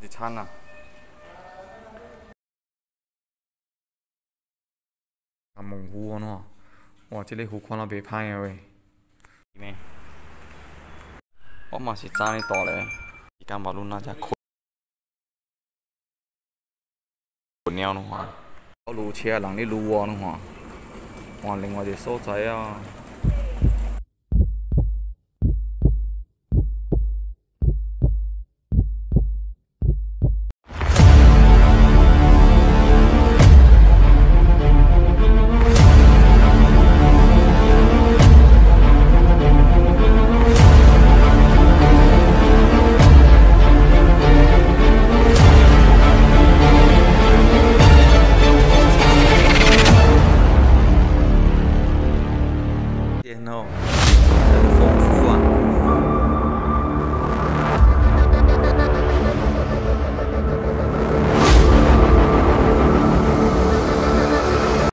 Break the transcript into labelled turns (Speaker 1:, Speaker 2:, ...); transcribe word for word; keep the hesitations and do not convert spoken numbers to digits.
Speaker 1: 一餐啊！啊，猛虎哦喏，哇，这个虎看了袂歹个喂。咩？我嘛是早呢到咧，时间无愈那只困困了喏吼。我愈车人咧愈多喏吼，换另外一个所在啊。